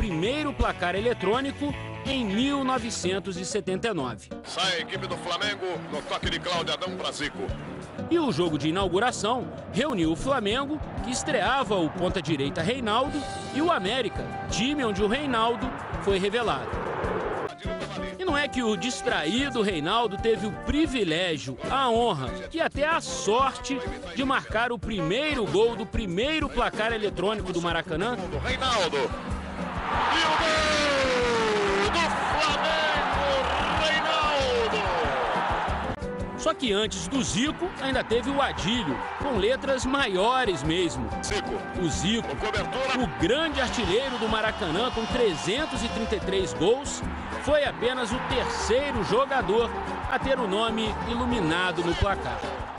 primeiro placar eletrônico em 1979. Sai a equipe do Flamengo no toque de Cláudio Adão para Zico. E o jogo de inauguração reuniu o Flamengo, que estreava o ponta-direita Reinaldo, e o América, time onde o Reinaldo foi revelado. E não é que o distraído Reinaldo teve o privilégio, a honra e até a sorte de marcar o primeiro gol do primeiro placar eletrônico do Maracanã? Reinaldo. E o gol do Flamengo, Reinaldo. Só que antes do Zico, ainda teve o Adílio, com letras maiores mesmo. Zico. O Zico, o grande artilheiro do Maracanã com 333 gols, foi apenas o terceiro jogador a ter o nome iluminado no placar.